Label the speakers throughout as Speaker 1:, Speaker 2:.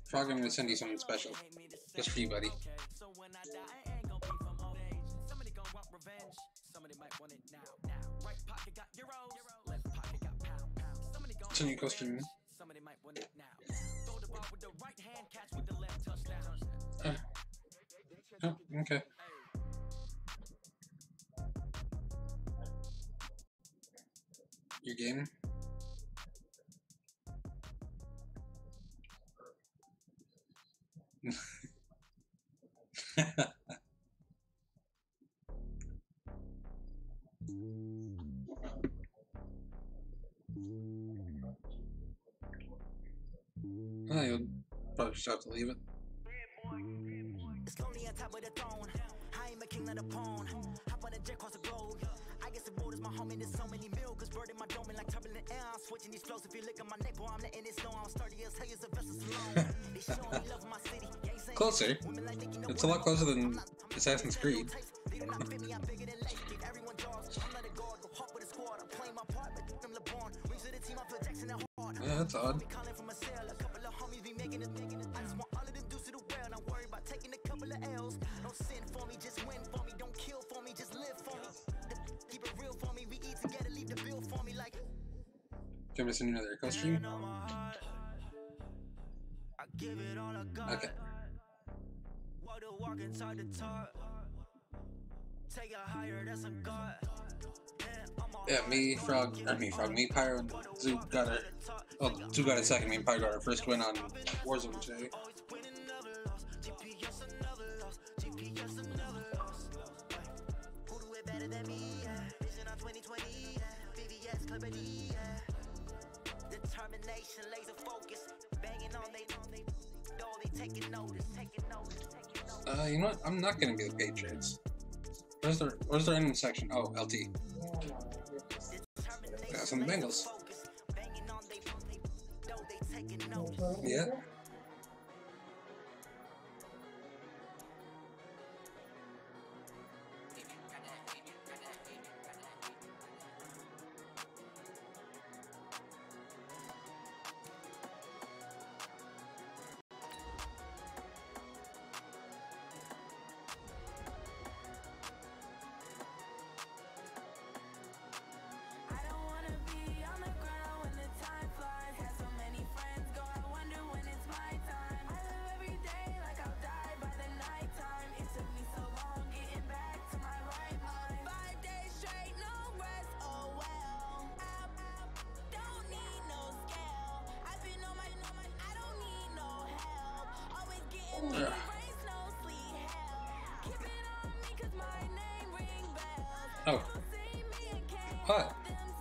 Speaker 1: Frog, I'm gonna send you something special. Just for you, buddy. It's a new costume. Oh, okay. Your game? Oh, you'll probably just have to leave it. Closer. It's a lot closer than Assassin's Creed. Yeah, that's odd. Give us another costume. Okay. Yeah, me, Frog, me, Pyro, and Zoo got our. Oh, Zoo got a second. Me and Pyro got our first win on Warzone today. You know what? I'm not gonna be the Patriots. Where's their ending section? Oh, LT. Got some Bengals. Yeah. Oh. What?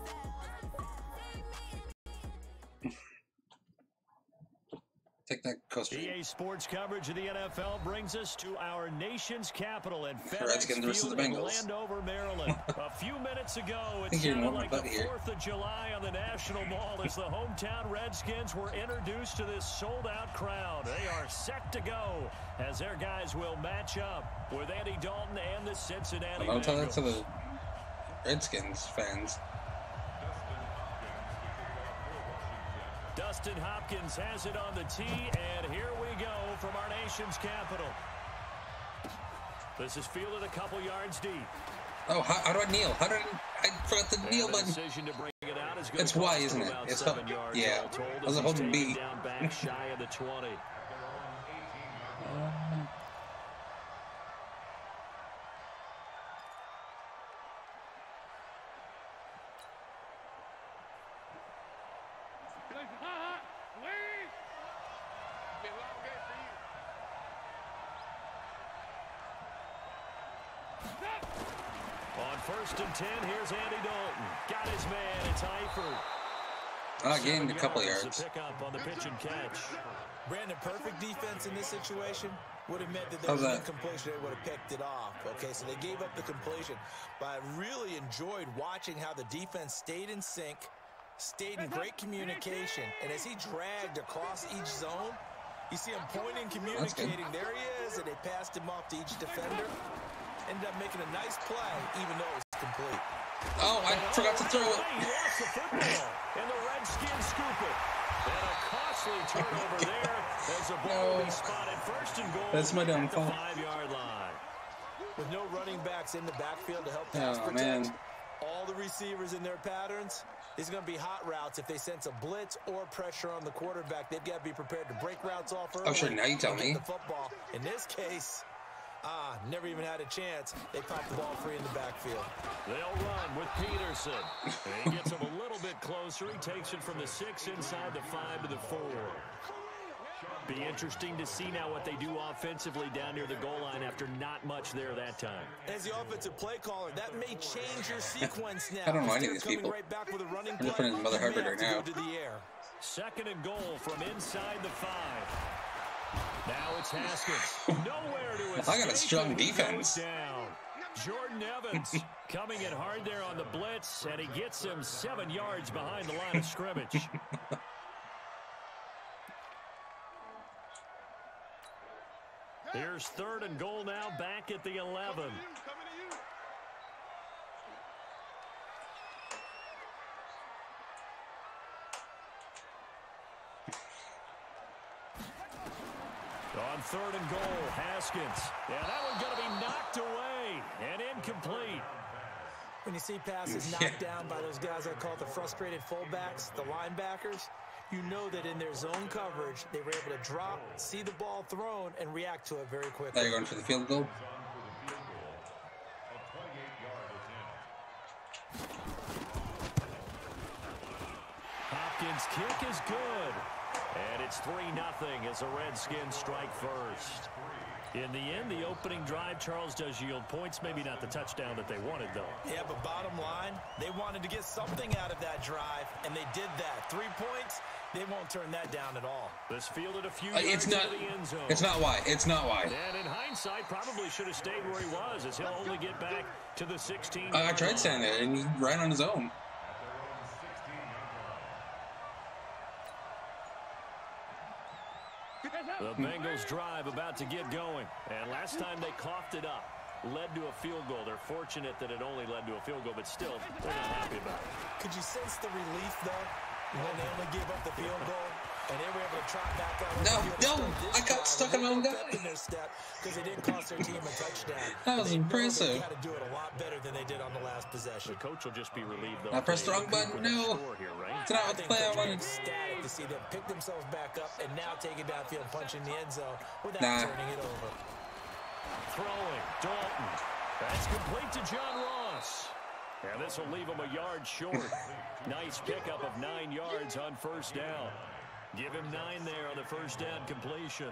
Speaker 1: Take that coaster.
Speaker 2: EA Sports coverage of the NFL brings us to our nation's capital at FedEx Field in Landover, Maryland. A few minutes ago, it sounded like the 4th of July on the National Mall as the hometown Redskins were introduced to this sold-out crowd. They are set to go as their guys will match up with Andy Dalton and the Cincinnati Bengals.
Speaker 1: I'll tell that to the Redskins fans.
Speaker 2: Dustin Hopkins has it on the tee, and here we go from our nation's capital. This is fielded a couple yards deep.
Speaker 1: Oh, how do I kneel? How do I forgot the kneel button?
Speaker 2: Decision to bring it out is
Speaker 1: it's Y, isn't it? It's up. Yeah. I was holding B.
Speaker 2: Down back shy of the 20. On 1st and 10, here's Andy Dalton. Got his man. It's Eifert.
Speaker 1: I gained a couple yards.
Speaker 2: Pick up on the pitch and catch.
Speaker 3: Brandon, perfect defense in this situation would have meant that there was an incompletion. They would have picked it off. Okay, so they gave up the completion. But I really enjoyed watching how the defense stayed in sync, stayed in great communication, and as he dragged across each zone, you see him pointing, communicating. There he is, and they passed him off to each defender. Ended up making a nice play, even though it was complete.
Speaker 1: Oh, I forgot to throw it.
Speaker 2: He lost the football, and the Redskins scoop it. And a costly turnover there as the ball will be spotted first and goal.
Speaker 1: That's my downfall.
Speaker 2: At the 5-yard line.
Speaker 3: With no running backs in the backfield to help pass protect, all the receivers in their patterns, it's going to be hot routes. If they sense a blitz or pressure on the quarterback, they've got to be prepared to break routes off early.
Speaker 1: Oh, sure, now you tell me.
Speaker 3: The football. In this case, never even had a chance. They popped the ball free in the backfield.
Speaker 2: They'll run with Peterson. He gets him a little bit closer. He takes it from the 6 inside the 5 to the 4. Be interesting to see now what they do offensively down near the goal line after not much there that time.
Speaker 3: As the offensive play caller, that may change your sequence now.
Speaker 1: I don't know any of these people.
Speaker 3: Right back with a running
Speaker 1: I'm just putting Mother Hubbard right now.
Speaker 3: To the air.
Speaker 2: 2nd and goal from inside the 5. Now it's Haskins. Nowhere to escape.
Speaker 1: I got a strong defense.
Speaker 2: Down. Jordan Evans coming in hard there on the blitz, and he gets him 7 yards behind the line of scrimmage. Here's 3rd and goal now, back at the 11. On 3rd and goal, Haskins. Yeah, that one's going to be knocked away and incomplete.
Speaker 3: When you see passes knocked down by those guys I call the frustrated fullbacks, the linebackers, you know that in their zone coverage, they were able to drop, see the ball thrown, and react to it very quickly.
Speaker 1: Now you're going for the field goal.
Speaker 2: Hopkins' kick is good. And it's 3-0 as the Redskins strike first. In the end, the opening drive, Charles, does yield points. Maybe not the touchdown that they wanted, though.
Speaker 3: Yeah, but bottom line, they wanted to get something out of that drive, and they did that. 3 points, they won't turn that down at all.
Speaker 2: This fielded a few
Speaker 1: it's
Speaker 2: yards
Speaker 1: not,
Speaker 2: to the end zone.
Speaker 1: It's not why. It's not why.
Speaker 2: And in hindsight, probably should have stayed where he was, as he'll only get back to the 16.
Speaker 1: I tried standing there, and he ran on his own.
Speaker 2: The Bengals drive about to get going. And last time they coughed it up, led to a field goal. They're fortunate that it only led to a field goal, but still, they're not happy about it.
Speaker 3: Could you sense the relief, though, when they only gave up the field goal? And they were able to trot back out.
Speaker 1: No, I got stuck on my own guy.
Speaker 3: Because they didn't cost their team a touchdown.
Speaker 1: That was impressive.
Speaker 3: They got to do it a lot better than they did on the last possession.
Speaker 2: The coach will just be relieved, though.
Speaker 1: I pressed the wrong button. No. It's not what the play I wanted.
Speaker 3: Ecstatic to see them pick themselves back up and now take it downfield, punching the end zone without turning it over.
Speaker 2: Throwing, Dalton. That's complete to John Ross. And this will leave him a yard short. Nice pickup of 9 yards on first down. Give him 9 there on the first down completion.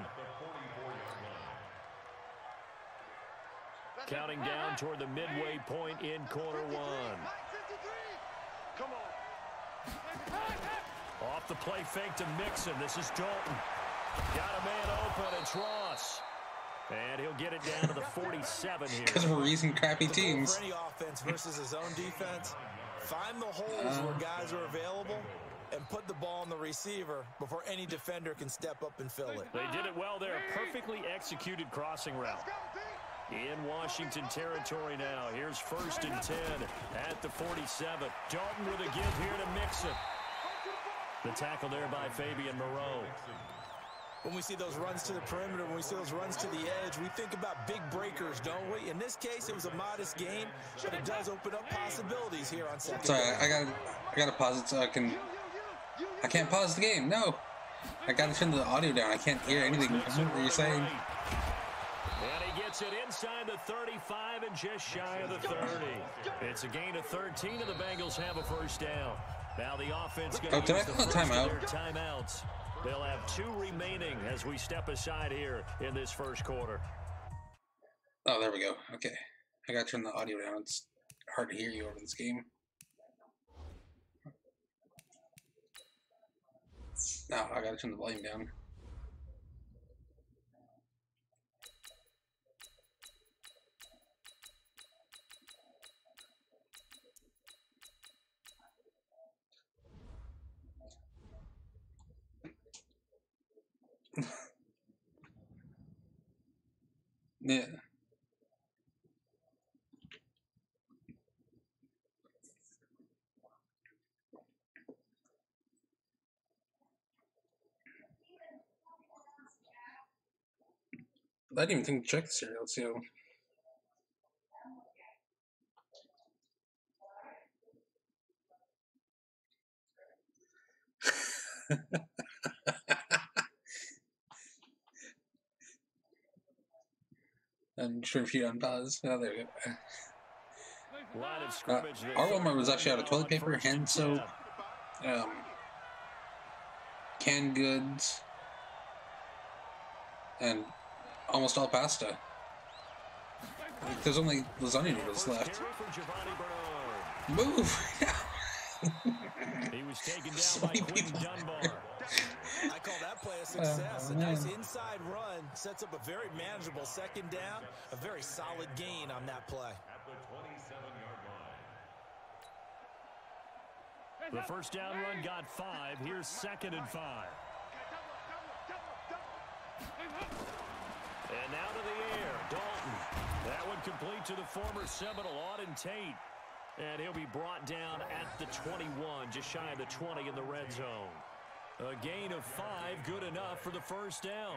Speaker 2: Counting down toward the midway point in quarter 1. Off the play fake to Mixon. This is Dalton. Got a man open. It's Ross. And he'll get it down to the 47 here.
Speaker 1: Because we're using crappy teams.
Speaker 3: For any offense versus his own defense, find the holes where guys are available and put the ball on the receiver before any defender can step up and fill it.
Speaker 2: They did it well there. A perfectly executed crossing route. In Washington territory now. Here's 1st and 10 at the 47. Dalton with a give here to Mixon. The tackle there by Fabian Moreau.
Speaker 3: When we see those runs to the perimeter, when we see those runs to the edge, we think about big breakers, don't we? In this case, it was a modest gain, but it does open up possibilities here on second.
Speaker 1: Sorry, I gotta pause it so I can't pause the game. No, I gotta turn the audio down. I can't hear anything what you're saying.
Speaker 2: And he gets it inside the 35 and just shy of the 30. It's a gain of 13, and the Bengals have a first down. Now the offense going to use the first of their timeouts. They'll have 2 remaining as we step aside here in this first quarter.
Speaker 1: Oh, there we go. Okay. I gotta turn the audio down. It's hard to hear you over this game. Now I gotta turn the volume down. Yeah. I didn't even think to check the serial. Let's see how. I'm sure if you unpause. Oh, there you go. Our Walmart was actually out of toilet paper, hand soap, canned goods, and almost all pasta. There's only lasagna noodles left. Move!
Speaker 2: He was taken down by Quinton Dunbar.
Speaker 3: I call that play a success. A nice inside run sets up a very manageable second down. A very solid gain on that play.
Speaker 2: The first down run got 5. Here's 2nd and 5. And now to the air, Dalton. That one complete to the former Seminole, Auden Tate. And he'll be brought down at the 21, just shy of the 20 in the red zone. A gain of 5, good enough for the first down.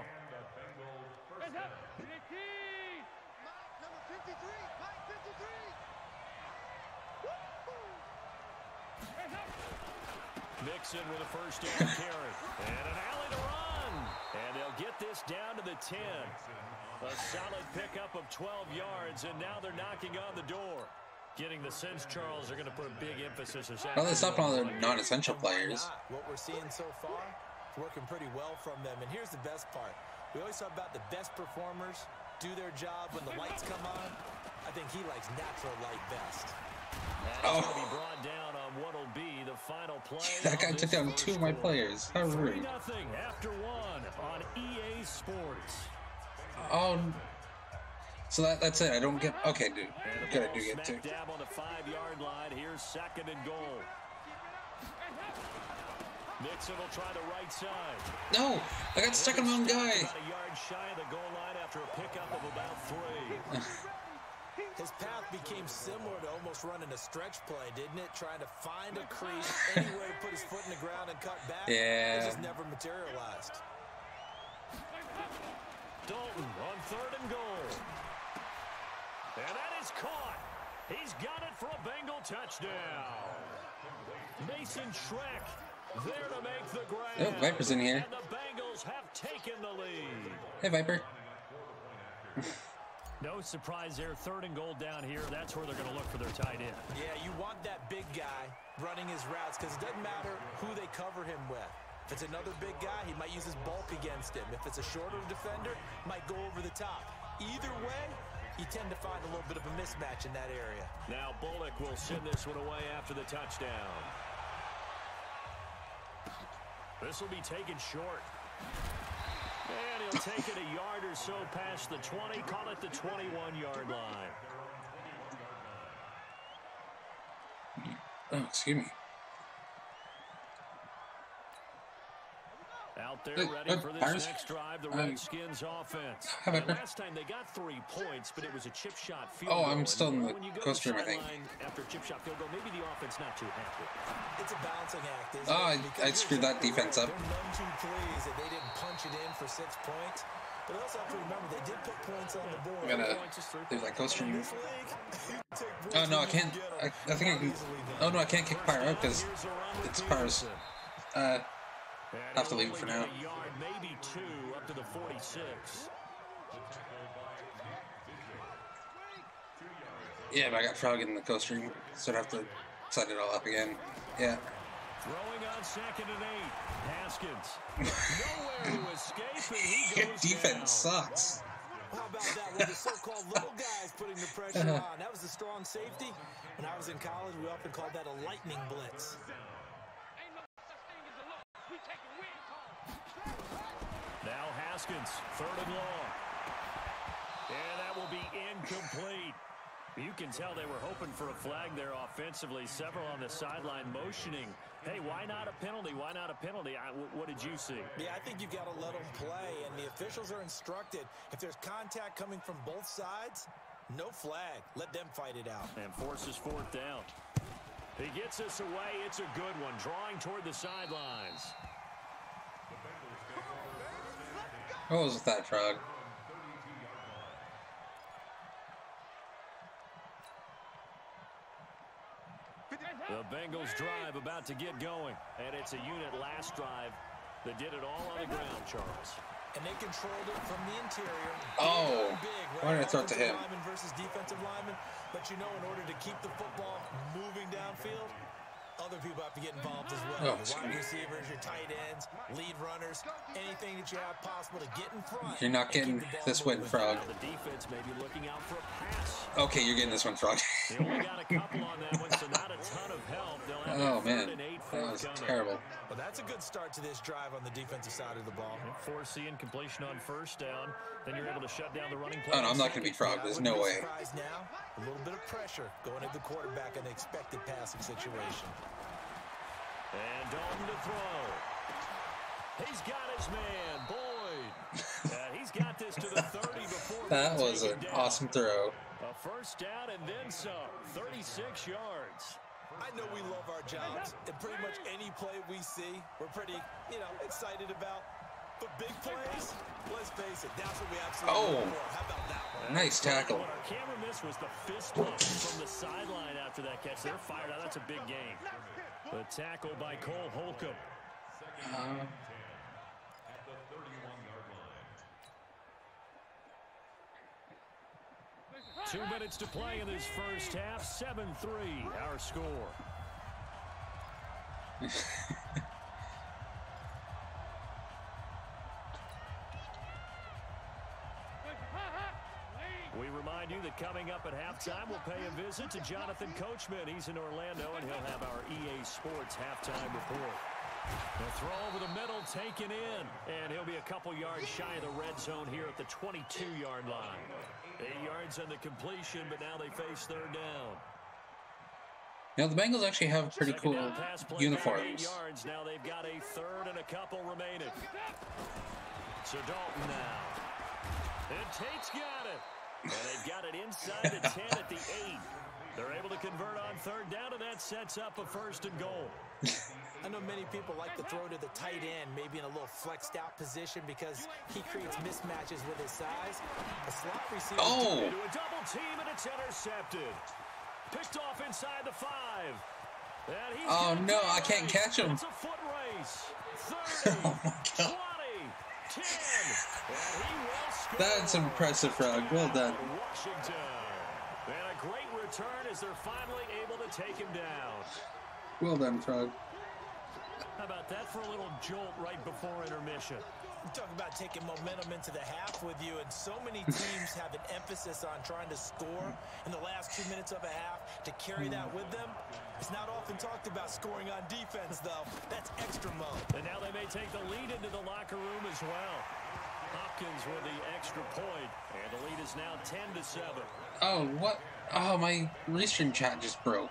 Speaker 2: Mixon with a first down carry. And an alley to run. And they'll get this down to the 10. A solid pickup of 12 yards, and now they're knocking on the door. Getting the sense Charles are going to put a big emphasis on that.
Speaker 1: Well, they stopped all their non-essential players.
Speaker 3: What we're seeing so far is working pretty well from them. And here's the best part. We always talk about the best performers do their job when the lights come on. I think he likes natural light best.
Speaker 2: And he's going to be brought down on what'll be the final play.
Speaker 1: That guy took down 2 of my players. How rude.
Speaker 2: 3-0 after 1 on EA Sports.
Speaker 1: Oh, so that's it. I don't get. Okay, dude. Okay, I do get 2.
Speaker 2: Dab on the 5-yard line. Here's 2nd and goal. Mixon will try the right side.
Speaker 1: No, I got stuck on my own guy.
Speaker 2: About a yard shy of the goal line after a pickup of about 3.
Speaker 3: His path became similar to almost running a stretch play, didn't it? Trying to find a crease, anywhere to put his foot in the ground and cut back.
Speaker 1: Yeah.
Speaker 3: It just never materialized.
Speaker 2: Dalton on 3rd and goal. And that is caught. He's got it for a Bengal touchdown. Mason Schreck there to make the grab.
Speaker 1: Oh, Viper's in here.
Speaker 2: And the Bengals have taken the lead.
Speaker 1: Hey, Viper.
Speaker 2: No surprise there. 3rd and goal down here. That's where they're going to look for their tight end.
Speaker 3: Yeah, you want that big guy running his routes because it doesn't matter who they cover him with. If it's another big guy, he might use his bulk against him. If it's a shorter defender, might go over the top. Either way, you tend to find a little bit of a mismatch in that area.
Speaker 2: Now Bullock will send this one away after the touchdown. This will be taken short. And he'll take it a yard or so past the 20. Call it the 21-yard line.
Speaker 1: Oh, excuse me.
Speaker 2: Out there ready for this next drive, the Redskins offense. Last time they got 3 points, but it was a chip shot field goal.
Speaker 1: Oh, I'm still in the coast room, I think.
Speaker 2: After a chip shot field goal, maybe the offense not too happy.
Speaker 3: It's a balancing act, isn't
Speaker 1: it? I screwed that defense up.
Speaker 3: They're none too pleased that they didn't punch it in for 6 points. But also have to remember, they did put points on the board.
Speaker 1: I'm gonna do that coast room. Oh, no, I can't. I think I can. Oh, no, I can't kick Pyro out because it's Pyro's. I have to leave it for now.
Speaker 2: Yard, maybe 2 up to the 46.
Speaker 1: Yeah, but I got Frog in the coast room, so I'd have to set it all up again. Yeah.
Speaker 2: Throwing on 2nd and 8. Haskins. Nowhere to escape, and he
Speaker 1: Your
Speaker 2: goes
Speaker 1: defense
Speaker 2: down.
Speaker 1: sucks.
Speaker 3: How about that with the so-called little guys putting the pressure on? That was the strong safety. When I was in college, we often called that a lightning blitz.
Speaker 2: Now Haskins, 3rd and long. And that will be incomplete. You can tell they were hoping for a flag there offensively. Several on the sideline motioning. Hey, why not a penalty? Why not a penalty? What did you see?
Speaker 3: Yeah, I think you've got to let them play, and the officials are instructed. If there's contact coming from both sides, no flag. Let them fight it out.
Speaker 2: And forces 4th down. He gets us away. It's a good one. Drawing toward the sidelines.
Speaker 1: What was with that, Frog?
Speaker 2: Bengals drive about to get going. And it's a unit last drive that did it all on the ground, Charles.
Speaker 3: And they controlled it from the interior.
Speaker 1: Oh,
Speaker 3: big, right?
Speaker 1: Why did I throw it to him?
Speaker 3: Lineman versus defensive lineman. But you know, in order to keep the football moving downfield, other people have to get involved as well. Your wide receivers, your tight ends, lead runners, anything that you have possible to get in front.
Speaker 1: You're not getting this win, Frog.
Speaker 2: The defense may be looking out for a pass.
Speaker 1: Okay, you're getting this one, Frog.
Speaker 2: They only got a couple on that one, so not a ton of help.
Speaker 1: Oh, man. That was terrible.
Speaker 3: Well, that's a good start to this drive on the defensive side of the ball.
Speaker 2: Forcing completion on first down. Then you're able to shut down the running play.
Speaker 1: Oh, no, I'm not going to beat Frog. There's no way.
Speaker 3: Now, a little bit of pressure going at the quarterback in the expected passing situation.
Speaker 2: And Dalton to throw. He's got his man, Boyd. He's got this to the 30 before.
Speaker 1: That was an awesome throw.
Speaker 2: A first down and then some. 36 yards.
Speaker 3: I know we love our jobs, and pretty much any play we see, we're pretty, excited about. But big plays, let's face it, that's what we absolutely look for. How about that one?
Speaker 1: Nice tackle.
Speaker 2: What our camera missed was the fist bump from the sideline after that catch. They're fired out. That's a big gain. The tackle by Cole Holcomb. 2 minutes to play in this first half. 7-3, our score. We remind you that coming up at halftime, we'll pay a visit to Jonathan Coachman. He's in Orlando, and he'll have our EA Sports halftime report. The throw over the middle, taken in, and he'll be a couple yards shy of the red zone here at the 22-yard line. 8 yards on the completion, but now they face third down.
Speaker 1: Now the Bengals actually have pretty cool uniforms.
Speaker 2: 8 yards. Now they've got a third and a couple remaining. So Dalton now. And Tate's got it. And they've got it inside the 10 at the 8. They're able to convert on third down, and that sets up a first and goal.
Speaker 3: I know many people like to throw to the tight end, maybe in a little flexed out position because he creates mismatches with his size. A slot receiver
Speaker 2: into a double team, and it's intercepted. Picked off inside the 5. And he's
Speaker 1: no, I can't catch him.
Speaker 2: It's a foot race. 30,
Speaker 1: oh my God.
Speaker 2: 20, 10. And he will score.
Speaker 1: That's impressive, Frog. Well done.
Speaker 2: Washington. And a great return as they're finally able to take him down.
Speaker 1: Well done, Frog.
Speaker 2: How about that for a little jolt right before intermission?
Speaker 3: You talk about taking momentum into the half with you, and so many teams have an emphasis on trying to score in the last 2 minutes of a half. To carry that with them, it's not often talked about scoring on defense, though. That's extra mode.
Speaker 2: And now they may take the lead into the locker room as well. Hopkins with the extra point, and the lead is now 10-7.
Speaker 1: Oh, what? Oh, my restream chat just broke.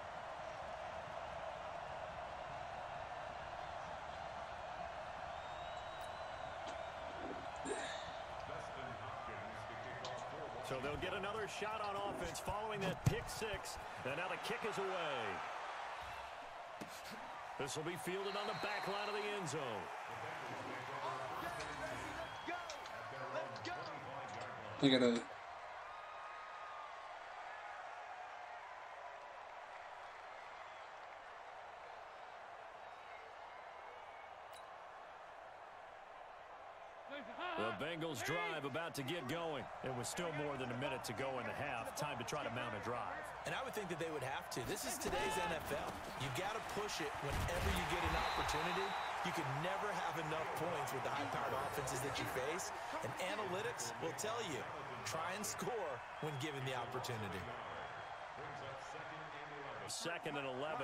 Speaker 2: So they'll get another shot on offense following that pick 6. And now the kick is away. This will be fielded on the back line of the end zone.
Speaker 1: Look at it.
Speaker 2: The Bengals drive about to get going. It was still more than a minute to go in the half. Time to try to mount a drive.
Speaker 3: And I would think that they would have to. This is today's NFL. You got to push it whenever you get an opportunity. You can never have enough points with the high-powered offenses that you face. And analytics will tell you, try and score when given the opportunity.
Speaker 2: 2nd and 11.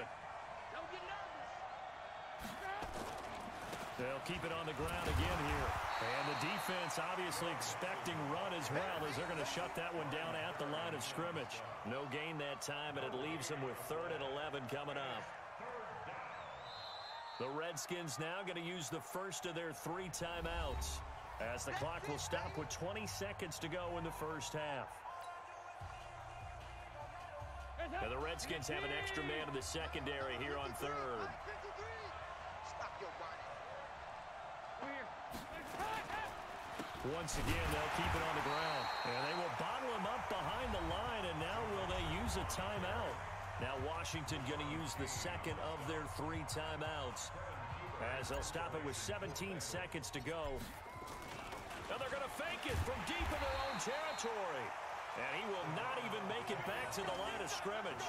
Speaker 2: They'll keep it on the ground again here. And the defense obviously expecting run as well as they're going to shut that one down at the line of scrimmage. No gain that time, and it leaves them with 3rd and 11 coming up. The Redskins now going to use the first of their 3 timeouts as the clock will stop with 20 seconds to go in the first half. And the Redskins have an extra man in the secondary here on 3rd. Once again, they'll keep it on the ground. And they will bottle him up behind the line, and now will they use a timeout? Now Washington going to use the second of their 3 timeouts as they'll stop it with 17 seconds to go. Now they're going to fake it from deep in their own territory. And he will not even make it back to the line of scrimmage.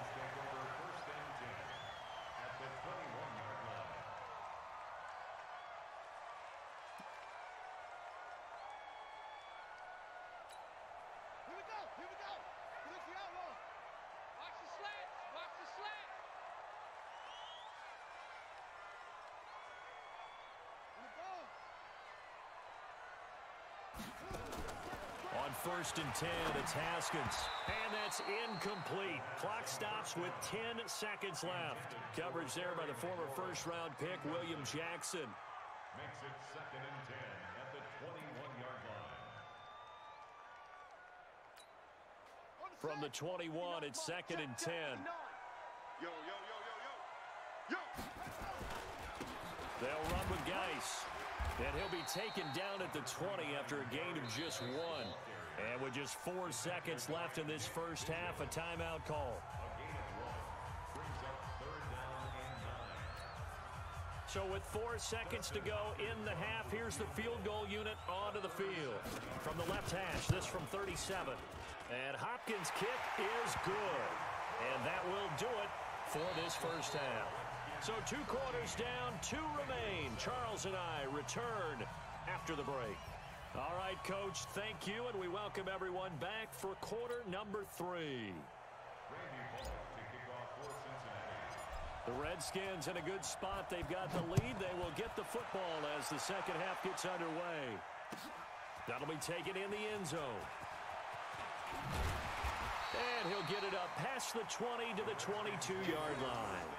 Speaker 2: First and 10, it's Haskins. And that's incomplete. Clock stops with 10 seconds left. Coverage there by the former first-round pick, William Jackson.
Speaker 4: Makes it 2nd and 10 at the 21-yard line.
Speaker 2: From the 21, it's 2nd and 10. They'll run with Geis. And he'll be taken down at the 20 after a gain of just 1. And with just 4 seconds left in this first half, a timeout call. So with 4 seconds to go in the half, here's the field goal unit onto the field. From the left hash, this from 37. And Hopkins' kick is good. And that will do it for this first half. So 2 quarters down, 2 remain. Charles and I return after the break. All right, Coach, thank you, and we welcome everyone back for quarter number 3. The Redskins in a good spot. They've got the lead. They will get the football as the second half gets underway. That'll be taken in the end zone. And he'll get it up past the 20 to the 22-yard line.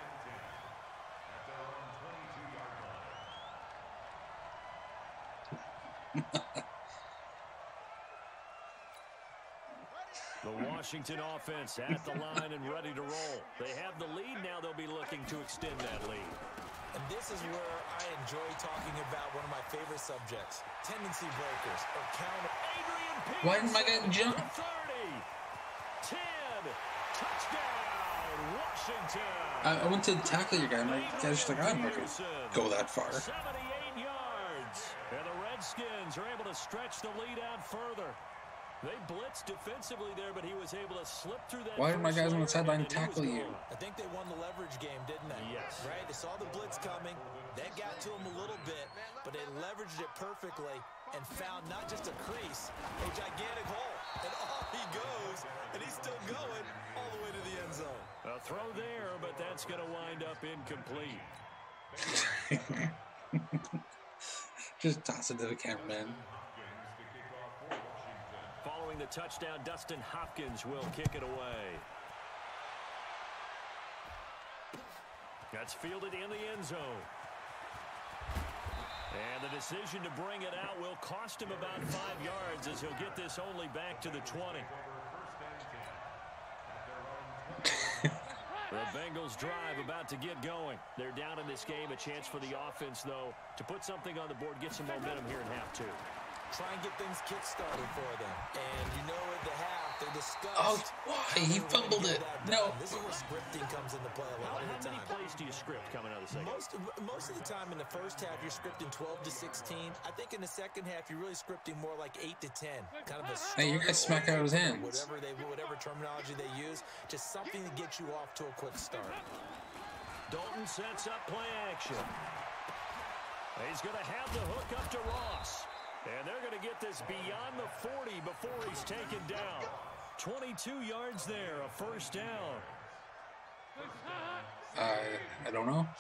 Speaker 2: The Washington offense at the line and ready to roll. They have the lead. Now they'll be looking to extend that lead.
Speaker 3: And this is where I enjoy talking about one of my favorite subjects, tendency breakers or counter.
Speaker 2: Adrian Peterson.
Speaker 1: Why didn't my guy jump?
Speaker 2: 30, 10, touchdown, Washington.
Speaker 1: I went to tackle your guy, and my guy's just like, I'm not going to go that far.
Speaker 2: 78 yards. And the Redskins are able to stretch the lead out further. They blitzed defensively there, but he was able to slip through that.
Speaker 1: Why did my guys on the sideline tackle you?
Speaker 3: I think they won the leverage game, didn't they?
Speaker 2: Yes.
Speaker 3: Right? They saw the blitz coming. That got to him a little bit, but they leveraged it perfectly and found not just a crease, a gigantic hole. And off he goes, and he's still going all the way to the end zone.
Speaker 2: A throw there, but that's going to wind up incomplete.
Speaker 1: Just toss it to the cameraman.
Speaker 2: Following the touchdown, Dustin Hopkins will kick it away. That's fielded in the end zone. And the decision to bring it out will cost him about 5 yards as he'll get this only back to the 20. The Bengals drive about to get going. They're down in this game. A chance for the offense, though, to put something on the board, get some momentum here in half 2.
Speaker 3: Try and get things kick-started for them. And you know at the half, they discussed...
Speaker 1: Oh, why? He fumbled it. No.
Speaker 3: This is where scripting comes into play a lot of the time.
Speaker 2: How many plays do you script coming out of the second?
Speaker 3: Most of the time in the first half, you're scripting 12 to 16. I think in the second half, you're really scripting more like 8 to 10. Kind of a
Speaker 1: hey, you guys smack out of his hands.
Speaker 3: Whatever terminology they use, just something to get you off to a quick start.
Speaker 2: Dalton sets up play action. He's going to have the hook up to Ross. And they're going to get this beyond the 40 before he's taken down. 22 yards there, a first down.
Speaker 1: I don't know.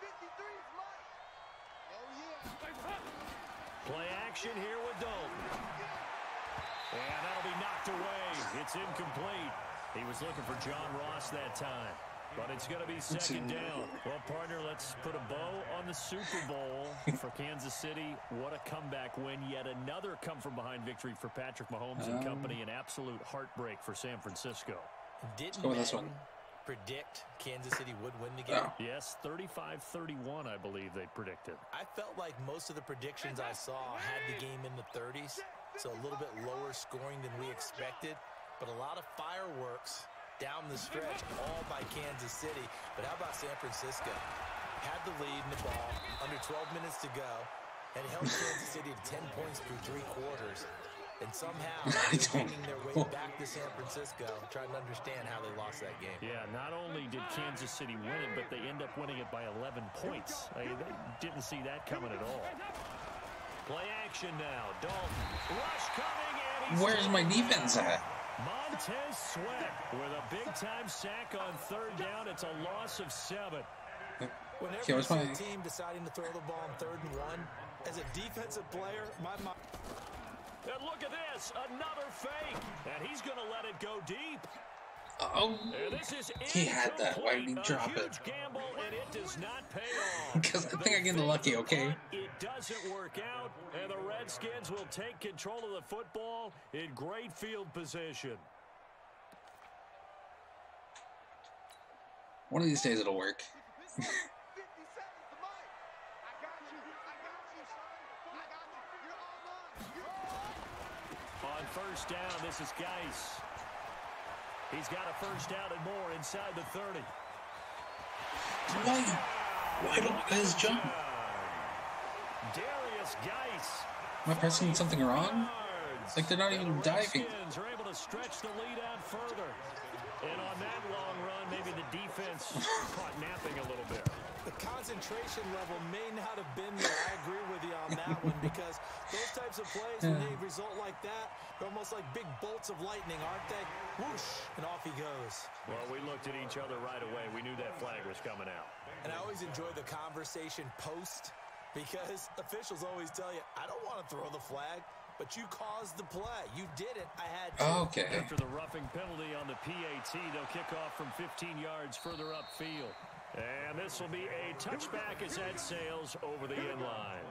Speaker 2: Play action here with Dalton. And that'll be knocked away. It's incomplete. He was looking for John Ross that time. But it's going to be second down. Well, partner, let's put a bow on the Super Bowl for Kansas City. What a comeback win. Yet another come-from-behind victory for Patrick Mahomes and company. An absolute heartbreak for San Francisco.
Speaker 3: Didn't
Speaker 1: this one.
Speaker 3: Predict Kansas City would win the game?
Speaker 1: Oh.
Speaker 2: Yes, 35-31, I believe they predicted.
Speaker 3: I felt like most of the predictions I saw had the game in the 30s, so a little bit lower scoring than we expected. But a lot of fireworks down the stretch, all by Kansas City. But how about San Francisco? Had the lead in the ball, under 12 minutes to go, and held Kansas City to 10 points through 3 quarters. And somehow, they're making their way back to San Francisco, trying to understand how they lost that game.
Speaker 2: Yeah, not only did Kansas City win it, but they end up winning it by 11 points. They didn't see that coming at all. Play action now. Dalton. Rush coming, and he's...
Speaker 1: Where's my defense at?
Speaker 2: Montez Sweat with a big-time sack on 3rd down. It's a loss of 7.
Speaker 3: Whenever you see a team deciding to throw the ball on 3rd and 1, as a defensive player, my mind...
Speaker 2: And look at this, another fake, and he's going to let it go deep.
Speaker 1: Oh, he had that. Why did he drop it?
Speaker 2: Gamble, and it does not pay off.
Speaker 1: Because I think I get lucky, okay?
Speaker 2: It doesn't work out, and the Redskins will take control of the football in great field position.
Speaker 1: One of these days it'll work.
Speaker 2: On 1st down, this is Geis. He's got a 1st down and more inside the 30.
Speaker 1: Why don't you guys jump?
Speaker 2: Darius Geis.
Speaker 1: Am I pressing something wrong? Like they're not even diving.
Speaker 2: Are able to stretch the lead out further. And on that long run, maybe the defense caught napping a little bit.
Speaker 3: The concentration level may not have been there. I agree with you on that one, because those types of plays, when they result like that, they're almost like big bolts of lightning, aren't they? Whoosh, and off he goes.
Speaker 2: Well, we looked at each other right away. We knew that flag was coming out.
Speaker 3: And I always enjoy the conversation post, because officials always tell you, I don't want to throw the flag, but you caused the play. You did it. I had to.
Speaker 1: Okay.
Speaker 2: After the roughing penalty on the PAT, they'll kick off from 15 yards further upfield. And this will be a touchback as that sails over the end line.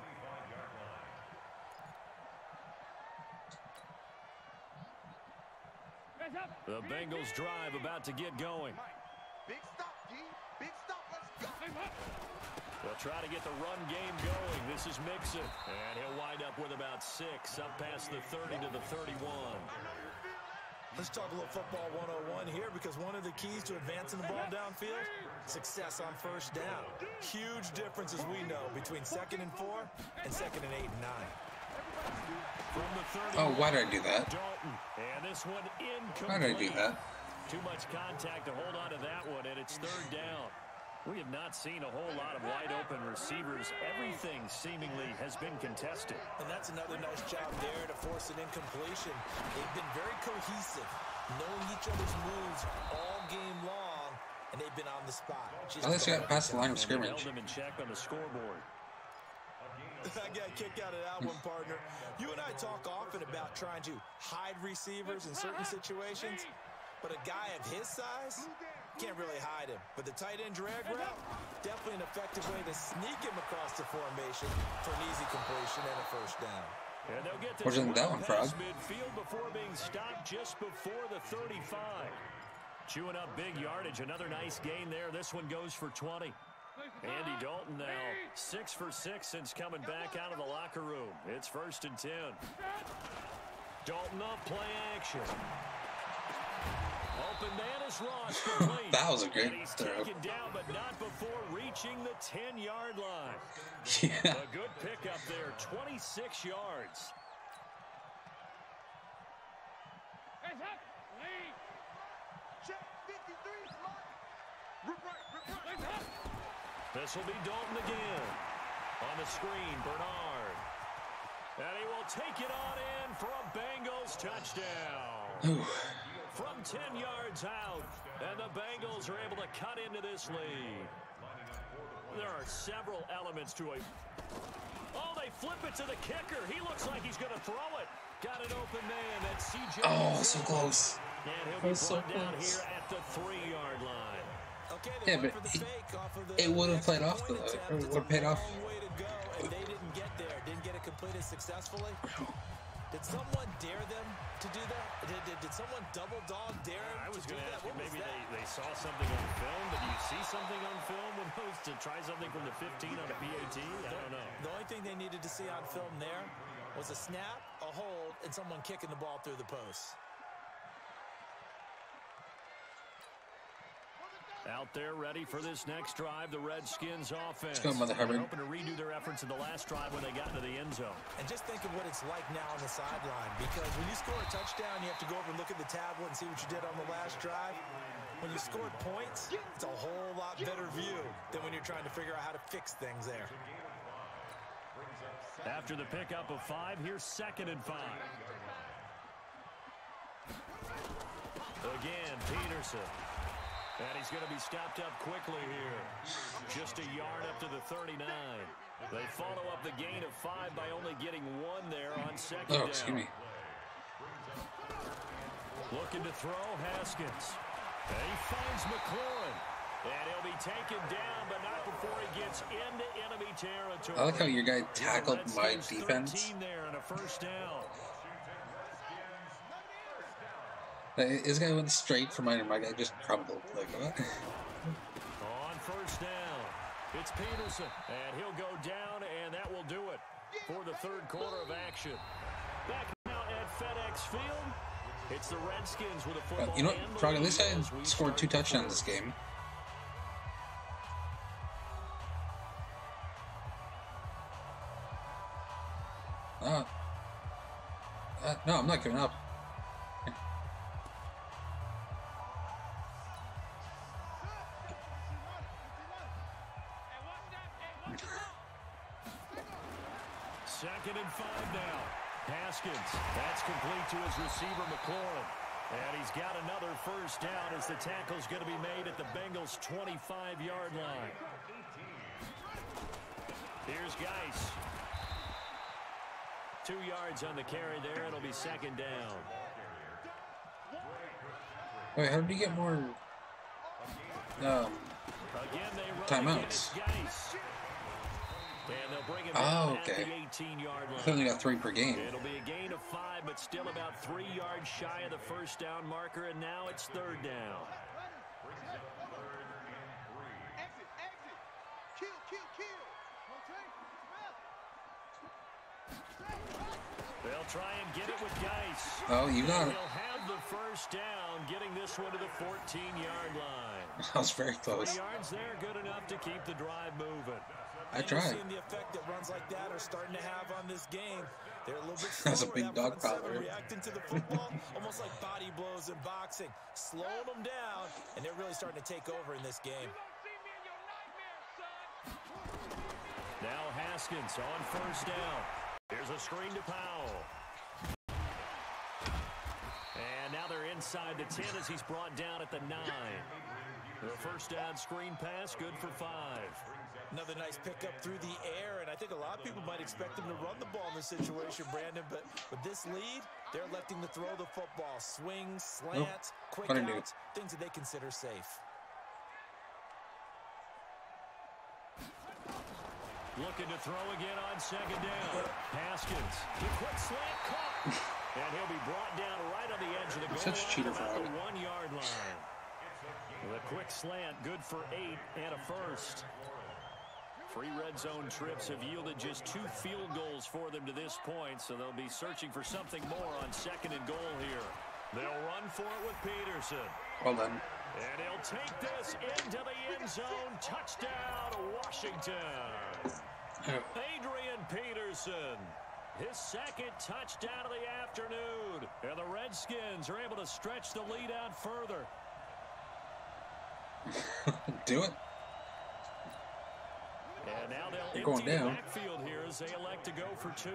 Speaker 2: The Bengals drive about to get going.
Speaker 4: Big stop, D. Big stop. Let's go.
Speaker 2: They'll try to get the run game going. This is Mixon. And he'll wind up with about 6 up past the 30 to the 31.
Speaker 3: Let's talk a little football 101 here, because one of the keys to advancing the ball downfield, success on 1st down. Huge difference, as we know, between 2nd and 4 and 2nd and 8 and 9.
Speaker 2: From the 30.
Speaker 1: Oh, why did I do that?
Speaker 2: Dalton. And this one incomplete.
Speaker 1: Why did I do that?
Speaker 2: Too much contact to hold on to that one, and it's 3rd down. We have not seen a whole lot of wide-open receivers. Everything seemingly has been contested.
Speaker 3: And that's another nice job there to force an incompletion. They've been very cohesive, knowing each other's moves all game long, and they've been on the spot.
Speaker 1: At least we got past the line of scrimmage.
Speaker 2: Held them in check on the scoreboard.
Speaker 3: I got a kick out of that one, partner. You and I talk often about trying to hide receivers in certain situations, but a guy of his size can't really hide him. But the tight end drag route, definitely an effective way to sneak him across the formation for an easy completion and a 1st down.
Speaker 2: And they'll get
Speaker 1: Where's that one, Frog?
Speaker 2: midfield before being stopped just before the 35. Chewing up big yardage. Another nice gain there. This one goes for 20. Andy Dalton now 6 for 6 since coming back out of the locker room. It's 1st and 10. Dalton up, play action. Open man is Ross complete.
Speaker 1: That was a great
Speaker 2: he's
Speaker 1: throw.
Speaker 2: taken down, but not before reaching the 10-yard line.
Speaker 1: Yeah.
Speaker 2: A good pickup there, 26 yards. This will be Dalton again. On the screen, Bernard. And he will take it on in for a Bengals touchdown.
Speaker 1: Ooh.
Speaker 2: From 10 yards out, and the Bengals are able to cut into this lead. There are several elements to it. Oh, they flip it to the kicker. He looks like he's going to throw it. Got an open man. That's C.J.
Speaker 1: Oh, so close.
Speaker 2: And he'll be brought down here at the 3-yard line.
Speaker 3: Okay,
Speaker 1: Yeah, but it would have played off, though. It would have paid off.
Speaker 3: And they didn't get there. Didn't get it completed successfully. Did someone dare them to do that? Did someone double dog dare them
Speaker 2: I was
Speaker 3: to do
Speaker 2: going to
Speaker 3: that?
Speaker 2: ask you,
Speaker 3: What was
Speaker 2: maybe
Speaker 3: that?
Speaker 2: they saw something on film. Did you see something on film when opposed to try something from the 15 on a PAT? I don't know.
Speaker 3: The only thing they needed to see on film there was a snap, a hold, and someone kicking the ball through the post.
Speaker 2: Out there ready for this next drive, the Redskins offense.
Speaker 1: Let's go, Mother Hubbard.
Speaker 2: Hoping to redo their efforts in the last drive when they got into the end zone.
Speaker 3: And just think of what it's like now on the sideline, because when you score a touchdown, you have to go over and look at the tablet and see what you did on the last drive. When you scored points, it's a whole lot better view than when you're trying to figure out how to fix things there.
Speaker 2: After the pickup of 5, here's 2nd and 5. Again, Peterson. And he's going to be stopped up quickly here. Just a yard up to the 39. They follow up the gain of 5 by only getting 1 there on 2nd down.
Speaker 1: Oh, excuse me.
Speaker 2: Looking to throw, Haskins. And he finds McLaurin. And he'll be taken down, but not before he gets into enemy territory.
Speaker 1: I like how your guy tackled my defense.
Speaker 2: 13 there and a first down.
Speaker 1: This guy went straight for mine, and my guy just crumbled. Like, what?
Speaker 2: On first down, it's Peterson, and he'll go down, and that will do it for the 3rd quarter of action. Back now at FedEx Field, it's the Redskins with a football.
Speaker 1: You know what, Frog, at least I scored 2 touchdowns this game. No, I'm not giving up.
Speaker 2: Second and 5 now. Haskins. That's complete to his receiver, McLaurin. And he's got another first down as the tackle's going to be made at the Bengals' 25-yard line. Here's Geis. 2 yards on the carry there. It'll be 2nd down.
Speaker 1: Wait, how did we get more timeouts?
Speaker 2: And they'll bring him
Speaker 1: oh,
Speaker 2: at
Speaker 1: okay.
Speaker 2: the 18-yard line.
Speaker 1: I only got 3 per game.
Speaker 2: It'll be a gain of 5, but still about 3 yards shy of the first down marker, and now it's 3rd down. They'll try and get it with Geis.
Speaker 1: Oh, you got it.
Speaker 2: He'll have the first down, getting this one to the 14-yard line.
Speaker 1: That was very close.
Speaker 2: 3 yards there, good enough to keep the drive moving.
Speaker 1: I tried.
Speaker 3: Seeing the effect that runs like that are starting to have on this game. They're a little bit slower.
Speaker 1: That's a big dog collar.
Speaker 3: Reacting to the football, almost like body blows in boxing. Slowing them down, and they're really starting to take over in this game.
Speaker 2: Now Haskins on first down. Here's a screen to Powell. And now they're inside the 10 as he's brought down at the 9. The first down screen pass, good for 5.
Speaker 3: Another nice pickup through the air, and I think a lot of people might expect him to run the ball in this situation, Brandon, but with this lead, they're electing to throw the football. Swings, slants, quick outs, things that they consider safe.
Speaker 2: Looking to throw again on 2nd down. Haskins, the quick slant caught. And he'll be brought down right on the edge of the goal
Speaker 1: Such a cheater
Speaker 2: line,
Speaker 1: for
Speaker 2: the 1-yard line. The quick slant, good for 8 and a first. 3 red zone trips have yielded just 2 field goals for them to this point, so they'll be searching for something more on 2nd and goal here. They'll run for it with Peterson.
Speaker 1: Well done.
Speaker 2: And he'll take this into the end zone. Touchdown, Washington. Adrian Peterson, his 2nd touchdown of the afternoon. And the Redskins are able to stretch the lead out further.
Speaker 1: Do it.
Speaker 2: And now they'll
Speaker 1: going
Speaker 2: empty
Speaker 1: down.
Speaker 2: the backfield here as they elect to go for 2.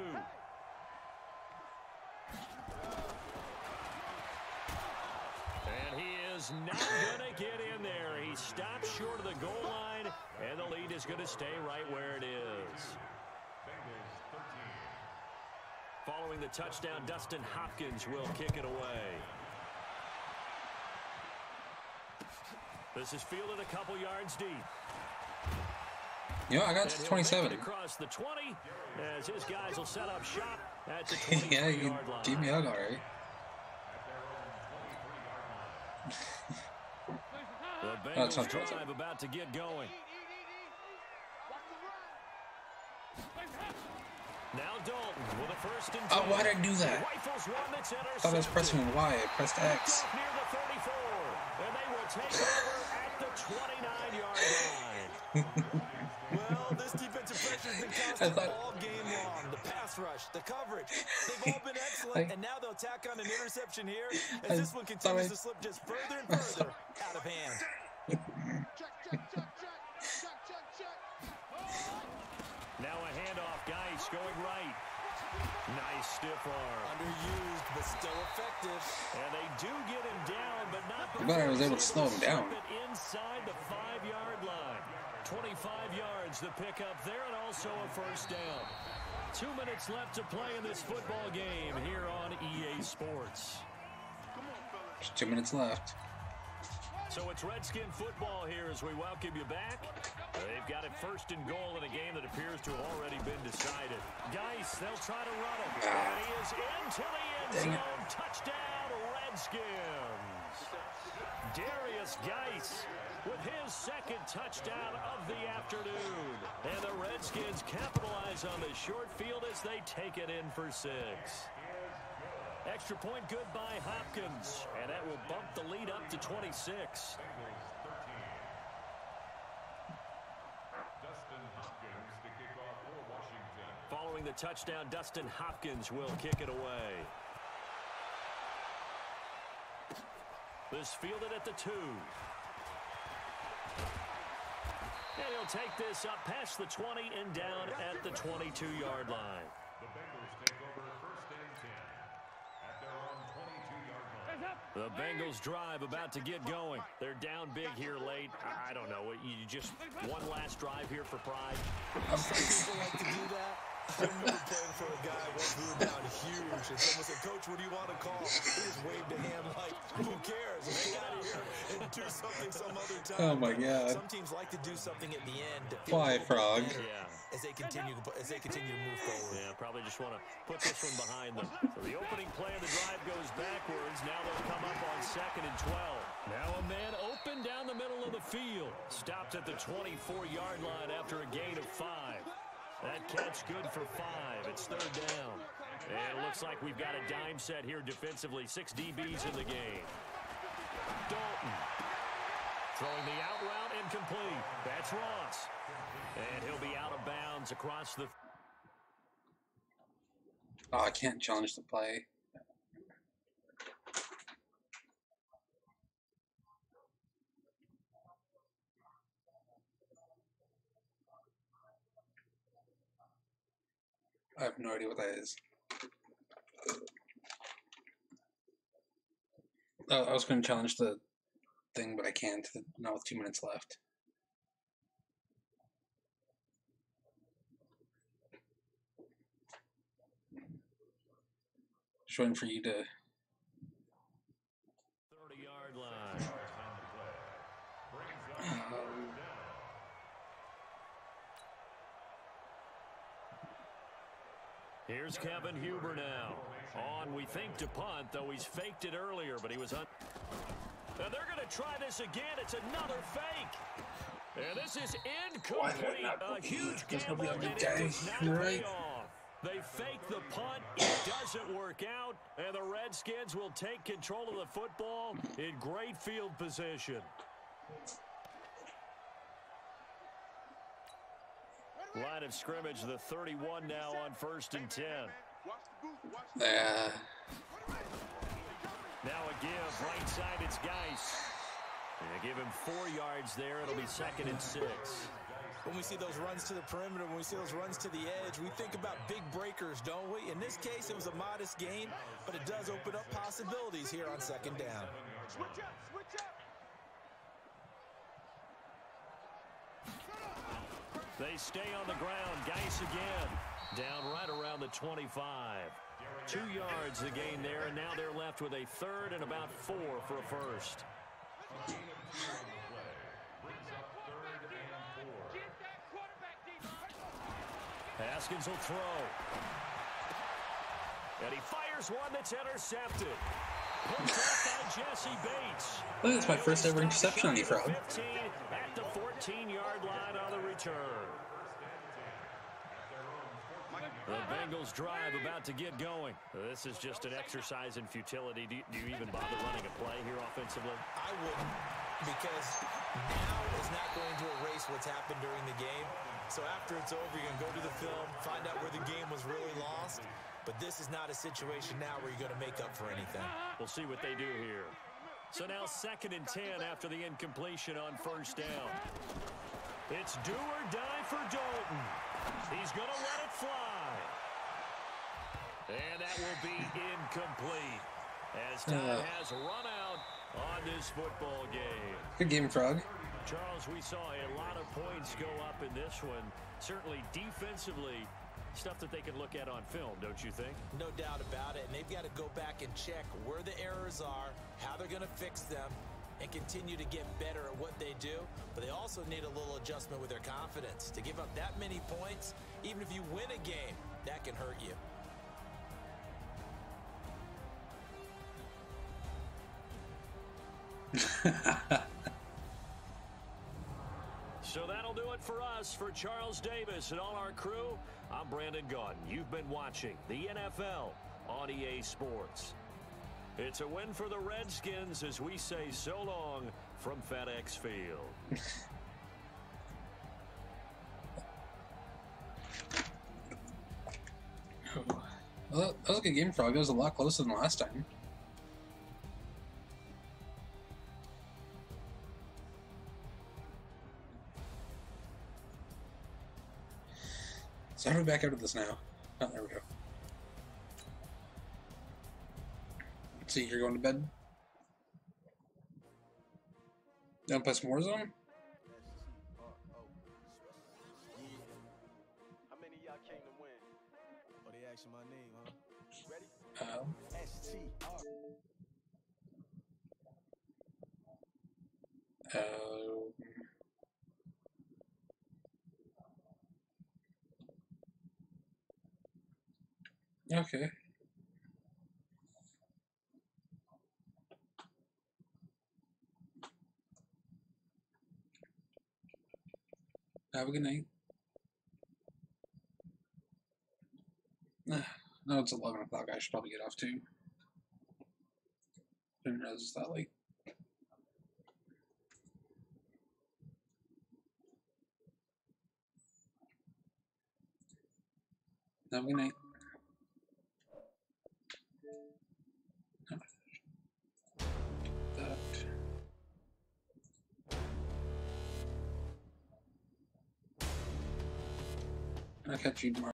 Speaker 2: And he is not going to get in there. He stopped short of the goal line, and the lead is going to stay right where it is. Following the touchdown, Dustin Hopkins will kick it away. This is fielded a couple yards deep.
Speaker 1: You know, I got 27.
Speaker 2: Across the 20 as his guys will set up shop at the 20
Speaker 1: yeah, you keep me out all right.
Speaker 2: The Bengals drive about to get going. Now Dalton with a first and 10.
Speaker 1: Oh, why did I do that? I thought I was pressing Y. I pressed X.
Speaker 2: Near the 34, and they will take over at at the 29-yard line.
Speaker 3: Well, this defensive pressure has been constant all game long. The pass rush, the coverage, they've all been excellent, and now they'll tack on an interception here as this one continues to slip just further and further out of hand.
Speaker 2: Now a handoff, Geis going right. Nice stiff arm.
Speaker 3: Underused, but still effective.
Speaker 2: And they do get him down, but not
Speaker 1: I thought I was able to slow him down.
Speaker 2: Inside the 5-yard line. 25 yards the pickup there, and also a first down. 2 minutes left to play in this football game here on EA Sports.
Speaker 1: There's 2 minutes left.
Speaker 2: So it's Redskin football here as we welcome you back. They've got it first and goal in a game that appears to have already been decided. Geis, they'll try to run him. And he is into the end zone. Touchdown, Redskins. Darius Geis with his second touchdown of the afternoon. And the Redskins capitalize on the short field as they take it in for 6. Extra point good by Hopkins, and that will bump the lead up to 26. Following the touchdown, Dustin Hopkins will kick it away. This fielded at the 2. And he'll take this up past the 20 and down at the 22-yard line.
Speaker 4: The Bengals take over first and 10 at their own 22-yard line.
Speaker 2: The Bengals drive about to get going. They're down big here late. I don't know. You just one last drive here for pride.
Speaker 3: Some people like to do that. I remember playing for a guy once we were down huge, and someone said, "Coach, what do you want to call?" He just waved a hand like, "Who cares? Get out of here and do something some other time."
Speaker 1: Oh my God!
Speaker 3: Some teams like to do something at the end.
Speaker 1: Fly frog.
Speaker 2: Yeah.
Speaker 3: As they continue to move forward.
Speaker 2: Yeah, probably just want to put this one behind them. So the opening play of the drive goes backwards. Now they'll come up on 2nd and 12. Now a man open down the middle of the field. Stopped at the 24-yard line after a gain of 5. That catch good for 5. It's 3rd down. And it looks like we've got a dime set here defensively. 6 DBs in the game. Dalton throwing the out route incomplete. That's Ross. And he'll be out of bounds across the...
Speaker 1: Oh, I can't challenge the play. I have no idea what that is. I was going to challenge the thing, but I can't. Not with 2 minutes left. Just waiting for you to...
Speaker 2: 30-yard line. Here's Kevin Huber now. On, we think, to punt, though he's faked it earlier, but he was on. And they're going to try this again. It's another fake. And this is incomplete. A huge gamble, and it does not pay off. They fake the punt. It doesn't work out. And the Redskins will take control of the football in great field position. Line of scrimmage, the 31 now on 1st and 10. Now a give, right side, it's Geis. And they give him 4 yards there. It'll be 2nd and 6.
Speaker 3: When we see those runs to the perimeter, when we see those runs to the edge, we think about big breakers, don't we? In this case, it was a modest gain, but it does open up possibilities here on 2nd down.
Speaker 4: Switch up, switch up.
Speaker 2: They stay on the ground. Geis again. Down right around the 25. 2 yards the gain there, and now they're left with a 3rd and about 4 for a first. Haskins will throw. And he fires one that's intercepted. Picked off by Jesse Bates.
Speaker 1: Look, it's my first ever interception on you, Frog.
Speaker 2: 15 at the 14-yard line on the return. The Bengals drive about to get going. This is just an exercise in futility. Do you even bother running a play here offensively?
Speaker 3: I wouldn't. because now is not going to erase what's happened during the game. So after it's over, you're going to go to the film, find out where the game was really lost. But this is not a situation now where you're going to make up for anything.
Speaker 2: We'll see what they do here. So now 2nd and 10 after the incompletion on 1st down. It's do or die for Dalton. He's going to let it fly. And that will be incomplete as time has run out on this football game.
Speaker 1: Good game, Frog.
Speaker 2: Charles, we saw a lot of points go up in this one. Certainly defensively, stuff that they can look at on film, don't you think?
Speaker 3: No doubt about it. And they've got to go back and check where the errors are, how they're going to fix them, and continue to get better at what they do. But they also need a little adjustment with their confidence. To give up that many points, even if you win a game, that can hurt you.
Speaker 2: So that'll do it for us. For Charles Davis and all our crew, I'm Brandon Gaudin. You've been watching the NFL on EA Sports. It's a win for the Redskins as we say so long from FedEx Field.
Speaker 1: Well, that was a good game, Frog. It was a lot closer than last time. So how do we back out of this now? Oh, there we go. So you're going to bed? You want to play some Warzone?
Speaker 5: How many of y'all came to win? Oh, they asking my name, huh? Ready?
Speaker 1: Okay. Have a good night. No, it's 11 o'clock. I should probably get off too. Didn't realize it's that late. Have a good night. I'll catch you tomorrow.